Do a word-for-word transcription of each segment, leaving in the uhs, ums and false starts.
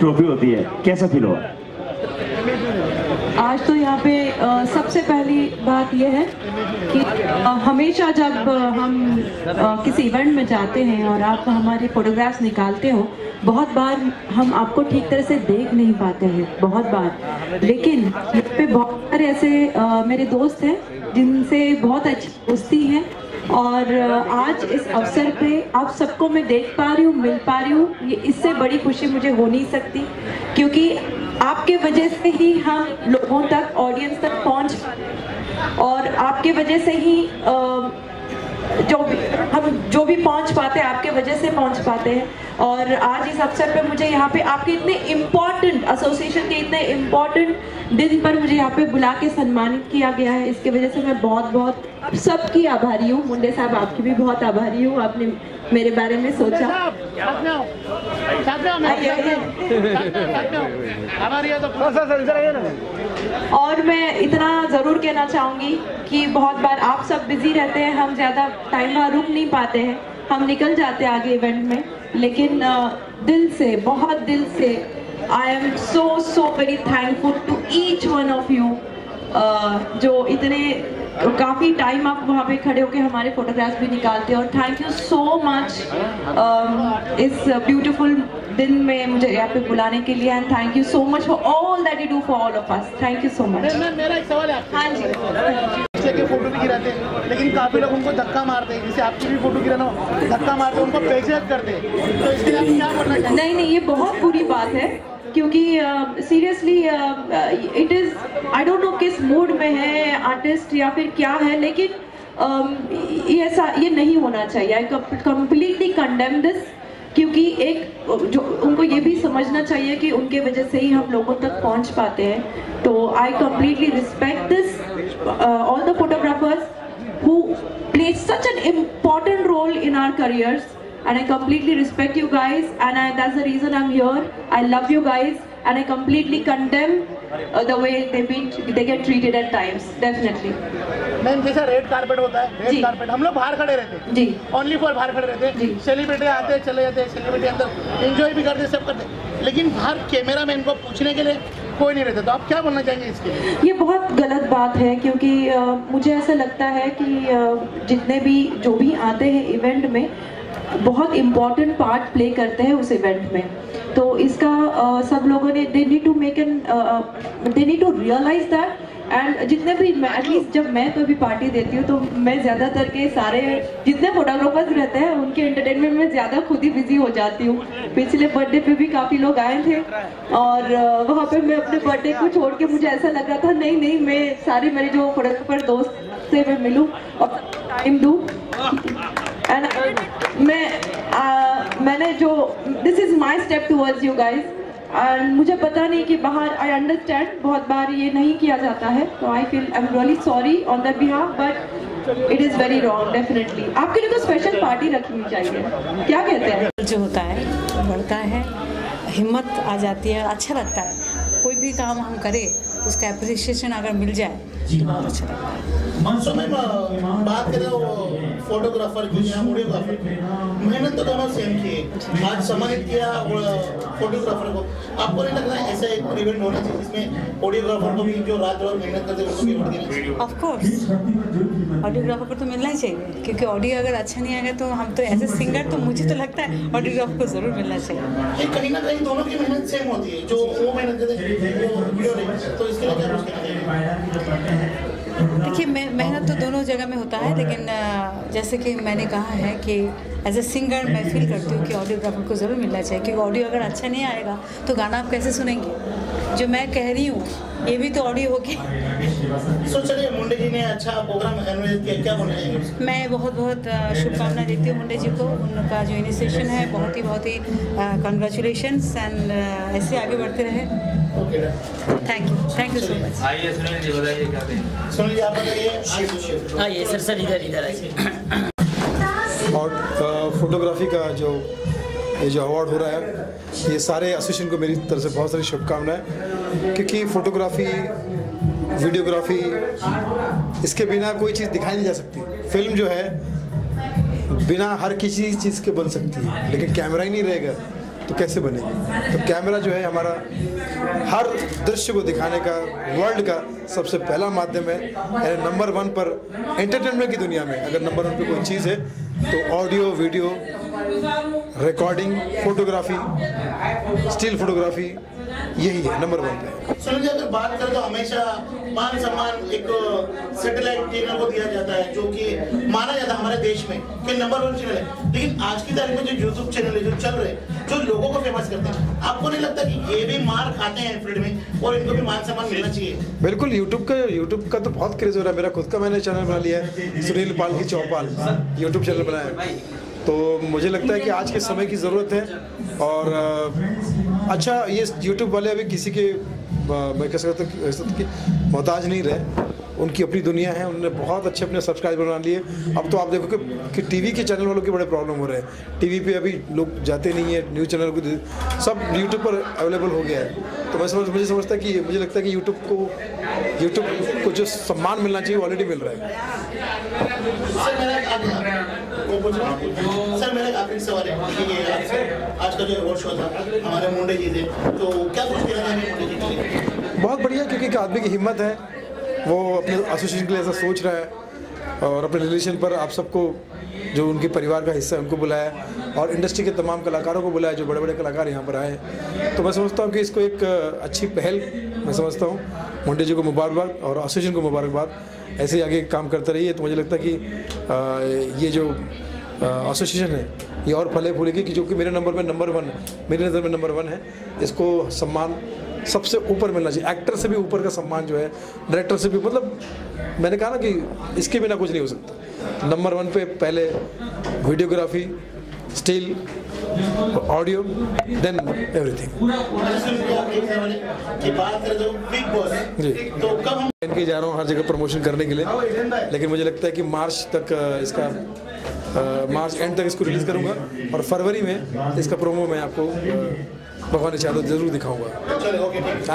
Trophy होती है, कैसा फील हुआ? आज तो यहाँ पे आ, सबसे पहली बात यह है कि आ, हमेशा जब आ, हम आ, किसी इवेंट में जाते हैं और आप हमारे फोटोग्राफ्स निकालते हो, बहुत बार हम आपको ठीक तरह से देख नहीं पाते हैं, बहुत बार। लेकिन यहाँ पे बहुत सारे ऐसे आ, मेरे दोस्त हैं जिनसे बहुत अच्छी दोस्ती है, और आज इस अवसर पे आप सबको मैं देख पा रही हूँ, मिल पा रही हूँ। ये इससे बड़ी खुशी मुझे हो नहीं सकती, क्योंकि आपके वजह से ही हम लोगों तक, ऑडियंस तक पहुँच, और आपके वजह से ही आ, जो भी हम जो भी पहुंच पाते हैं, आपके वजह से पहुंच पाते हैं। और आज इस अवसर पे मुझे यहाँ पे आपके इतने इम्पोर्टेंट एसोसिएशन के इतने इम्पोर्टेंट दिन पर मुझे यहाँ पे बुला के सम्मानित किया गया है, इसके वजह से मैं बहुत बहुत आप सबकी आभारी हूँ। मुंडे साहब, आपकी भी बहुत आभारी हूँ, आपने मेरे बारे में सोचा। और मैं इतना ज़रूर कहना चाहूँगी कि बहुत बार आप सब बिजी रहते हैं, हम ज़्यादा टाइम वहाँ रुक नहीं पाते हैं, हम निकल जाते हैं आगे इवेंट में। लेकिन दिल से, बहुत दिल से I am so so very thankful to each one of you, जो इतने काफ़ी टाइम आप वहाँ पे खड़े होकर हमारे फोटोग्राफ्स भी निकालते हैं। और थैंक यू सो मच इस ब्यूटीफुल दिन में मुझे यहाँ पे बुलाने के लिए, and thank you so much for all that you do for all of us. Thank you so much. मेरा एक सवाल है। हाँ जी, के फोटो भी गिराते हैं, लेकिन काफी लोग उनको धक्का मारते हैं, जैसे आपकी भी फोटो गिराना धक्का मारते हैं, उनको बेइज्जत करते हैं, तो इसके लिए आप क्या करना चाहिए? नहीं नहीं, ये बहुत बुरी बात है, क्योंकि seriously it is, I don't know किस मूड में है आर्टिस्ट या फिर क्या है, लेकिन uh, ये ऐसा ये नहीं होना चाहिए। आई कंप्लीटली कंडेम दिस, क्योंकि एक जो उनको ये भी समझना चाहिए कि उनके वजह से ही हम लोगों तक पहुंच पाते हैं। तो I completely respect this, all the photographers who play such an important role in our careers, and I completely respect you guys, and I, that's the reason I'm here. I love you guys, and I completely condemn uh, the way they been they get treated at times, definitely. Ma'am, जैसा red carpet होता है, red carpet हम लोग बाहर खड़े रहते हैं जी, only for बाहर खड़े रहते हैं, सेलिब्रिटी आते हैं चले जाते हैं, सेलिब्रिटी अंदर एंजॉय भी करते हैं, सब करते हैं, लेकिन बाहर कैमरा मैन को पूछने के लिए कोई नहीं रहता। तो आप क्या बोलना चाहेंगे इसके लिए? ये बहुत गलत बात है, क्योंकि uh, मुझे ऐसा लगता है कि uh, जितने भी जो भी आते हैं इवेंट में, बहुत इम्पॉर्टेंट पार्ट प्ले करते हैं उस इवेंट में। तो इसका uh, सब लोगों ने they need to make an they need to realize that. And जितने भी, एटलीस्ट जब मैं कोई भी पार्टी देती हूँ तो मैं ज़्यादातर के सारे जितने फोटोग्राफर्स रहते हैं उनके एंटरटेनमेंट में ज़्यादा खुद ही बिजी हो जाती हूँ। पिछले बर्थडे पे भी काफ़ी लोग आए थे, और uh, वहाँ पे मैं अपने बर्थडे को छोड़ के, मुझे ऐसा लग रहा था नहीं नहीं मैं सारे मेरे जो फोटोग्राफर दोस्त से मैं मिलूँ और टाइम दूँ। एंड मैं uh, मैंने जो this is my step towards you guys, and मुझे पता नहीं कि बाहर, आई अंडरस्टैंड बहुत बार ये नहीं किया जाता है, तो I feel I am really sorry on that behalf, but it is very wrong definitely. आपके लिए तो स्पेशल पार्टी रखनी चाहिए, क्या कहते हैं? जो होता है बढ़ता है, हिम्मत आ जाती है, अच्छा लगता है। कोई भी काम हम करें उसका एप्रिसिएशन अगर मिल जाए तो बहुत अच्छा लगता है। सो मैम, बात करें फोटोग्राफर की या वीडियोग्राफर, मेहनत तो दोनों सेम की, आज सम्मानित किया फोटोग्राफर को, आपको नहीं लगता है ऐसा एक इवेंट होना चाहिए जिसमें ऑडियोग्राफर को भी जो रात रात मेहनत करते हैं उसको भी इवेंट देना चाहिए? ऑफ कोर्स ऑडियोग्राफर को तो मिलना ही चाहिए, क्योंकि ऑडियो अगर अच्छा नहीं आएगा तो हम तो एज ए सिंगर तो मुझे तो लगता है ऑडियोग्राफर को ज़रूर मिलना चाहिए। कहीं ना कहीं दोनों की मेहनत सेम होती है, जो वो मेहनत करते हैं वो वीडियो नहीं, तो इसके लिए क्या कुछ कहना चाहिए? देखिए, मेहनत तो दोनों जगह में होता है, लेकिन जैसे कि मैंने कहा है कि एज ए सिंगर मैं फील करती हूँ कि ऑडियोग्राफर को ज़रूर मिलना चाहिए, क्योंकि ऑडियो अगर अच्छा नहीं आएगा तो गाना आप कैसे सुनेंगे? जो मैं कह रही हूँ ये भी तो ऑडियो होगी। सो चलिए, मुंडे जी ने अच्छा प्रोग्राम ऑर्गेनाइज किया, क्या बोलना चाहेंगे? मैं बहुत बहुत शुभकामनाएं देती हूँ मुंडे जी को, उनका जो इनिशिएशन है बहुत ही बहुत ही कंग्रेचुलेशंस, एंड ऐसे आगे बढ़ते रहे। Thank you, thank you so much. आइए सुनील जी, बताइए क्या दें? सुनील जी, आप बताइए। आइए सर, सर इधर इधर आइए। और फोटोग्राफी का जो ये जो अवार्ड हो रहा है, ये सारे एसोसिएशन को मेरी तरफ से बहुत सारी शुभकामनाएं, क्योंकि फोटोग्राफी, वीडियोग्राफी, इसके बिना कोई चीज़ दिखाई नहीं जा सकती। फिल्म जो है बिना हर किसी चीज़ के बन सकती है, लेकिन कैमरा ही नहीं रहेगा तो कैसे बनेगी। तो कैमरा जो है हमारा हर दृश्य को दिखाने का वर्ल्ड का सबसे पहला माध्यम है। यानी नंबर वन पर एंटरटेनमेंट की दुनिया में अगर नंबर वन पे कोई चीज़ है तो audio, video, recording, photography, still photography, यही है नंबर वन पे। सुनिए जी, अगर बात करें तो हमेशा मान सम्मान एक सैटेलाइट चैनल को दिया जाता है जो कि माना जाता है हमारे देश में कि नंबर वन चैनल है, लेकिन आज की तारीख में जो यूट्यूब चैनल है जो चल रहे हैं, जो लोगों को फेमस करते हैं, आपको नहीं लगता कि ये भी मार खाते हैं फील्ड में और इनको भी मान सम्मान मिलना चाहिए? बिल्कुल, यूट्यूब का यूट्यूब का तो बहुत क्रेज हो रहा है। मेरा खुद का मैंने चैनल बना लिया है, सुनील पाल की चौपाल यूट्यूब चैनल बनाया। तो मुझे लगता है कि आज के समय की ज़रूरत है और अच्छा ये यूट्यूब वाले अभी किसी के मैं कह सकता हूँ कि मोहताज नहीं रहे, उनकी अपनी दुनिया है, उन्होंने बहुत अच्छे अपने सब्सक्राइबर बना लिए। अब तो आप देखो कि, कि टीवी के चैनल वालों के बड़े प्रॉब्लम हो रहे हैं, टीवी पे अभी लोग जाते नहीं है, न्यूज़ चैनल को सब यूट्यूब पर अवेलेबल हो गया है। तो मैं समझ मुझे समझता है कि मुझे लगता है कि यूट्यूब को यूट्यूब को जो सम्मान मिलना चाहिए वो ऑलरेडी मिल रहा है। सर मेरा एक आखिरी सवाल है कि ये आज का जो अवार्ड शो था हमारे मुंडे जी थे, तो क्या कुछ कहना चाहेंगे मुंडे जी के लिए? बहुत बढ़िया, क्योंकि एक आदमी की हिम्मत है, वो अपने एसोसिएशन के लिए ऐसा सोच रहा है और अपने रिलेशन पर आप सबको जो उनके परिवार का हिस्सा है उनको बुलाया और इंडस्ट्री के तमाम कलाकारों को बुलाया जो बड़े बड़े कलाकार यहाँ पर आए। तो मैं समझता हूँ कि इसको एक अच्छी पहल मैं समझता हूँ। मुंडे जी को मुबारकबाद और एसोसिएशन को मुबारकबाद, ऐसे ही आगे काम करते रहिए। तो मुझे लगता है कि ये जो एसोसिएशन है ये और फले फूलेगी, कि जो कि मेरे नंबर में नंबर वन मेरी नज़र में नंबर वन है। इसको सम्मान सबसे ऊपर मिलना चाहिए, एक्टर से भी ऊपर का सम्मान जो है, डायरेक्टर से भी, मतलब मैंने कहा ना कि इसके बिना कुछ नहीं हो सकता। नंबर वन पे पहले videography, still, audio, then everything. जी, तो कब हम इनके जा रहा हूँ हर जगह प्रमोशन करने के लिए, लेकिन मुझे लगता है कि मार्च तक इसका आ, मार्च एंड तक इसको रिलीज़ करूँगा और फरवरी में इसका प्रोमो मैं आपको भगवान ने चाहे तो जरूर दिखाऊंगा।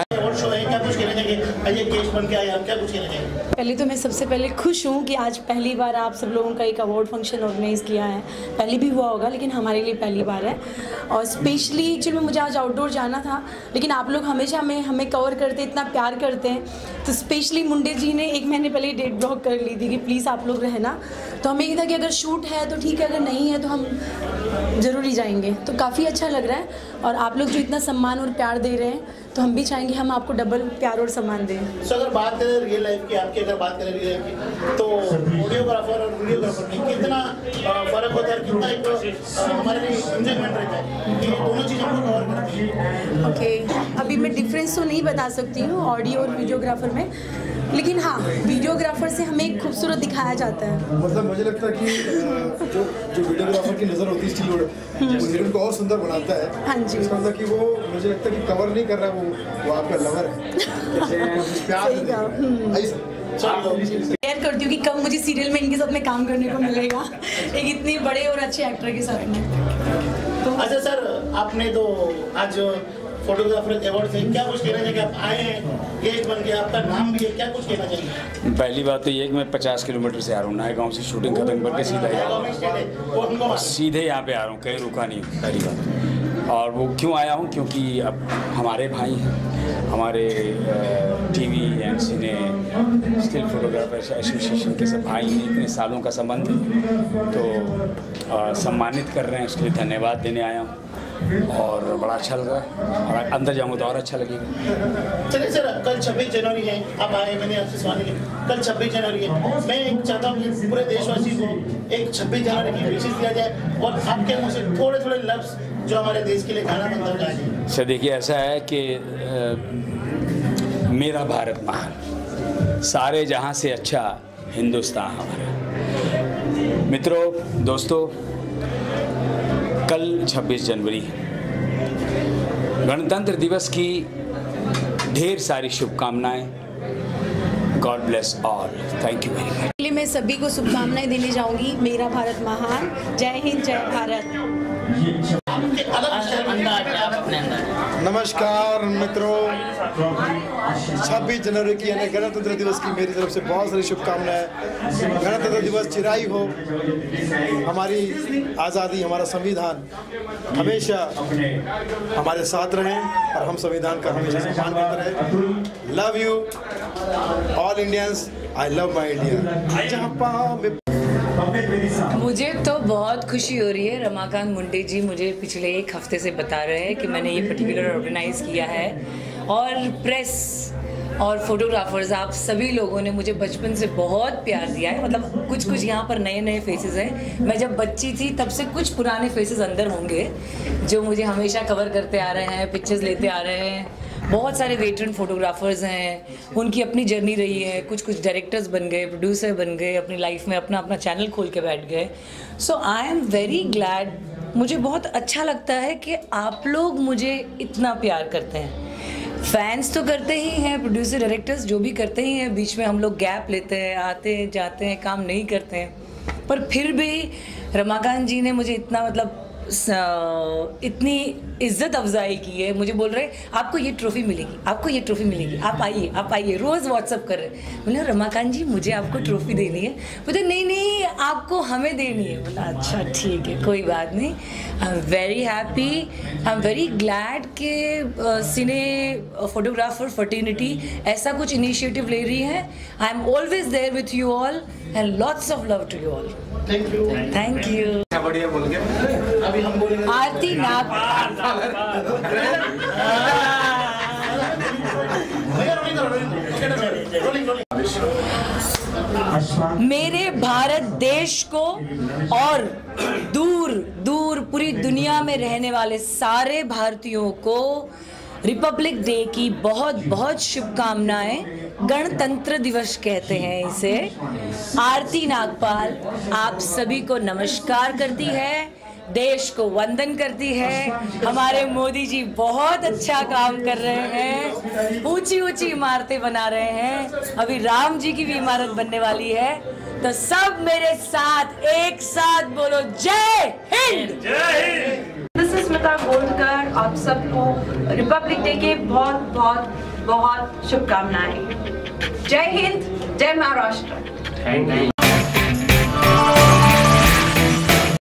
पहले तो मैं सबसे पहले खुश हूँ कि आज पहली बार आप सब लोगों का एक अवार्ड फंक्शन ऑर्गेनाइज़ किया है। पहले भी हुआ होगा लेकिन हमारे लिए पहली बार है और स्पेशली एक्चुअली में मुझे आज आउटडोर जाना था, लेकिन आप लोग हमेशा हमें हमें कवर करते, इतना प्यार करते हैं, तो स्पेशली मुंडे जी ने एक महीने पहले डेट ब्लॉक कर ली थी कि प्लीज़ आप लोग रहना। तो हमें ये था कि अगर शूट है तो ठीक है, अगर नहीं है तो हम ज़रूर ही जाएंगे। तो काफ़ी अच्छा लग रहा है और आप लोग जो इतना सम्मान और प्यार दे रहे हैं तो हम भी चाहेंगे हम आपको डबल प्यार और सम्मान दें। सो अगर बात करें रियल लाइफ की, आपकी अगर बात करें रियल लाइफ की, तो ऑडियोग्राफर और वीडियोग्राफर में कितना फ़र्क होता है, कितना एक हमारे लिए इंजॉयमेंट रहता है कि दोनों चीज़ों को कवर करते हैं? ओके, अभी मैं डिफरेंस तो नहीं बता सकती हूँ ऑडियो और वीडियोग्राफर में, लेकिन हाँ वीडियोग्राफर से हमें एक खूबसूरत दिखाया जाता है। मतलब मुझे लगता है कि जो जो वीडियोग्राफर की नज़र होती है स्टिल वो हीरोइन को और सुंदर बनाता है। हाँ जी, इसका मतलब कि वो मुझे लगता है कि कवर नहीं कर रहा है, वो वो आपका लवर है, प्यार शेयर करती हूँ कि कब मुझे सीरियल में इनके साथ में काम करने को मिलेगा, एक इतने बड़े और अच्छे एक्टर के साथ में। तो अच्छा सर, आपने तो आज फोटोग्राफर अवार्ड से क्या कुछ कहना चाहिए? आप आए हैं, गेस्ट बन गया, आपका नाम भी है, क्या कुछ कहना चाहिए? पहली बात तो ये कि मैं पचास किलोमीटर से आ रहा हूँ, नए गाँव से शूटिंग खत्म करके सीधा यहाँ सीधे यहाँ पे आ रहा हूँ, कहीं रुका नहीं हूँ पहली बात। और वो क्यों आया हूँ, क्योंकि अब हमारे भाई हैं, हमारे TV and cine still photographers association के सब भाई हैं, इतने सालों का संबंध है, तो आ, सम्मानित कर रहे हैं, उसके लिए धन्यवाद देने आया हूँ और बड़ा अच्छा लग रहा है और अंदर जाऊँगा तो और अच्छा लगेगा। चलिए सर, कल छब्बीस जनवरी है, आप आए, मैंने आपसे सवाल किया, कल छब्बीस जनवरी है, मैं एक चाहता हूँ कि पूरे देशवासी को एक छब्बीस जनवरी की विशेष दिया जाए और आपके मुँह से थोड़े थोड़े लफ्ज़ जो हमारे देश के लिए गाना बनता जाए। सर देखिए, ऐसा है कि आ, मेरा भारत महान, सारे जहाँ से अच्छा हिंदुस्तान हमारा। मित्रों, दोस्तों, कल छब्बीस जनवरी है, गणतंत्र दिवस की ढेर सारी शुभकामनाएं। God bless all, thank you very much. पहले मैं सभी को शुभकामनाएं देने जाऊंगी। मेरा भारत महान, जय हिंद, जय भारत। अलग अंदाज है, आप अपने अंदाज नमस्कार मित्रों, छब्बीस जनवरी की यानी गणतंत्र दिवस की मेरी तरफ से बहुत सारी शुभकामनाएं। गणतंत्र दिवस चिराई हो, हमारी आज़ादी, हमारा संविधान हमेशा हमारे साथ रहें और हम संविधान का हमेशा सम्मान करते रहें। Love you all Indians, I love my India. जहाँ में मुझे तो बहुत खुशी हो रही है। रमाकांत मुंडे जी मुझे पिछले एक हफ्ते से बता रहे हैं कि मैंने ये पर्टिकुलर ऑर्गेनाइज़ किया है, और प्रेस और फोटोग्राफर्स आप सभी लोगों ने मुझे बचपन से बहुत प्यार दिया है। मतलब कुछ कुछ यहाँ पर नए नए फेसेस हैं। मैं जब बच्ची थी तब से कुछ पुराने फेसेस अंदर होंगे जो मुझे हमेशा कवर करते आ रहे हैं, पिक्चर्स लेते आ रहे हैं। बहुत सारे वेटरन फोटोग्राफर्स हैं, उनकी अपनी जर्नी रही है। कुछ कुछ डायरेक्टर्स बन गए, प्रोड्यूसर बन गए, अपनी लाइफ में अपना अपना चैनल खोल के बैठ गए। So I am very glad. मुझे बहुत अच्छा लगता है कि आप लोग मुझे इतना प्यार करते हैं। फैंस तो करते ही हैं, प्रोड्यूसर डायरेक्टर्स जो भी करते ही हैं। बीच में हम लोग गैप लेते हैं, आते हैं जाते हैं, काम नहीं करते हैं, पर फिर भी रमाकांत जी ने मुझे इतना मतलब इतनी इज्जत अफजाई की है। मुझे बोल रहे आपको ये ट्रॉफी मिलेगी, आपको ये ट्रॉफी मिलेगी, आप आइए आप आइए, रोज़ व्हाट्सअप कर रहे हैं। बोले रमाकांत जी मुझे आपको ट्रॉफी देनी है। बोले नहीं नहीं आपको हमें देनी है। बोला अच्छा ठीक है, कोई बात नहीं। I am very happy, I am very glad कि सिने फोटोग्राफर फर्टिनिटी ऐसा कुछ इनिशिएटिव ले रही है। I am always there with you all and lots of love to you all. Thank you thank you. बढ़िया बोल के अभी हम बोलेंगे आरती नाग मेरे भारत देश को और दूर दूर पूरी दुनिया में रहने वाले सारे भारतीयों को रिपब्लिक डे की बहुत बहुत शुभकामनाएं। गणतंत्र दिवस कहते हैं इसे। आरती नागपाल आप सभी को नमस्कार करती है, देश को वंदन करती है। हमारे मोदी जी बहुत अच्छा काम कर रहे हैं, ऊंची ऊंची इमारतें बना रहे हैं। अभी राम जी की भी इमारत बनने वाली है। तो सब मेरे साथ एक साथ बोलो जय हिंद। जय हिंद। This is Smita Goldkar. आप सबको रिपब्लिक डे के बहुत बहुत बहुत शुभकामनाएं। जय हिंद, जय महाराष्ट्र। Thank you.